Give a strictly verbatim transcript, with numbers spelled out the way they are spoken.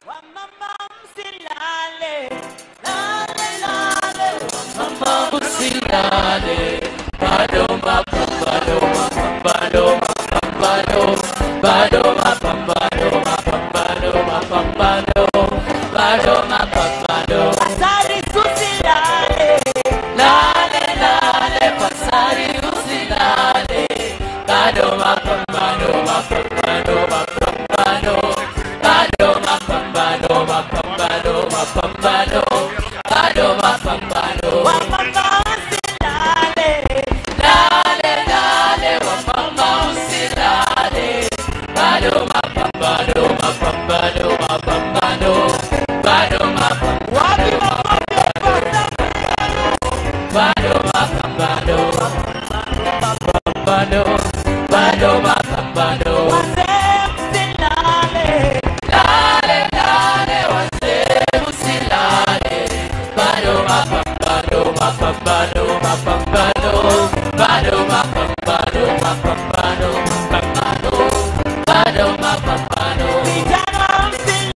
Wamama msilale, lale lale, wamama msilale, bado mapambano, mapambano, mapambano, bado mapambano, mapambano, mapambano, bado mapambano. Pasari usilale, lale lale, pasari usilale, bado mapambano, mapambano, mapambano, bado mapambano, mapambano, mapambano, bado mapambano. Wamama usilale, lale lale, wamama usilale, bado mapambano, mapambano, mapambano, bado mapambano, bado mapambano, mapambano, bado mapambano. Wazee msilale, lale lale, wazee msilale, bado mapambano, mapambano, mapambano, bado mapambano.